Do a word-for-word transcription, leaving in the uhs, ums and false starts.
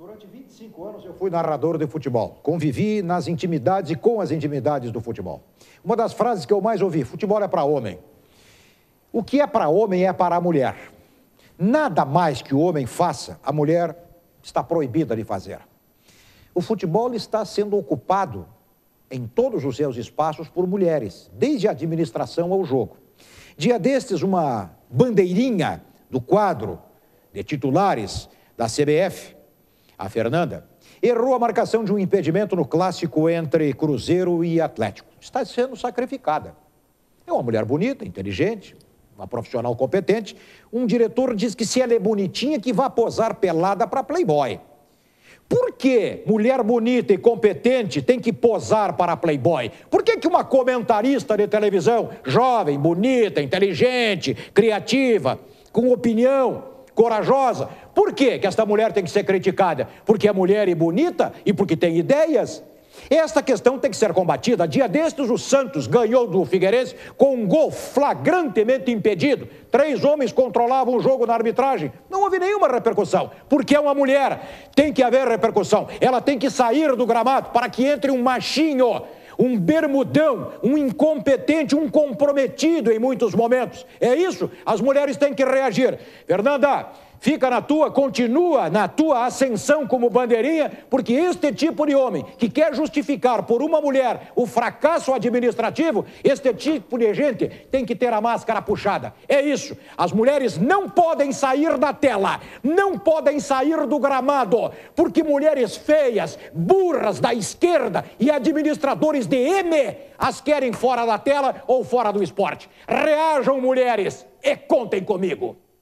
Durante vinte e cinco anos eu fui narrador de futebol. Convivi nas intimidades e com as intimidades do futebol. Uma das frases que eu mais ouvi: futebol é para homem. O que é para homem é para a mulher. Nada mais que o homem faça, a mulher está proibida de fazer. O futebol está sendo ocupado em todos os seus espaços por mulheres, desde a administração ao jogo. Dia destes, uma bandeirinha do quadro de titulares da C B F, a Fernanda, errou a marcação de um impedimento no clássico entre Cruzeiro e Atlético. Está sendo sacrificada. É uma mulher bonita, inteligente, uma profissional competente. Um diretor diz que se ela é bonitinha, que vá posar pelada para Playboy. Por que mulher bonita e competente tem que posar para Playboy? Por que que uma comentarista de televisão, jovem, bonita, inteligente, criativa, com opinião, corajosa, por que que esta mulher tem que ser criticada? Porque é mulher e bonita e porque tem ideias? Esta questão tem que ser combatida. Dia destes, o Santos ganhou do Figueirense com um gol flagrantemente impedido. Três homens controlavam o jogo na arbitragem. Não houve nenhuma repercussão, porque é uma mulher. Tem que haver repercussão. Ela tem que sair do gramado para que entre um machinho, um bermudão, um incompetente, um comprometido em muitos momentos. É isso, as mulheres têm que reagir. Fernanda, fica na tua, continua na tua ascensão como bandeirinha, porque este tipo de homem que quer justificar por uma mulher o fracasso administrativo, este tipo de gente tem que ter a máscara puxada. É isso, as mulheres não podem sair da tela, não podem sair do gramado, porque mulheres feias, burras da esquerda e administradores de M as querem fora da tela ou fora do esporte. Reajam, mulheres, e contem comigo.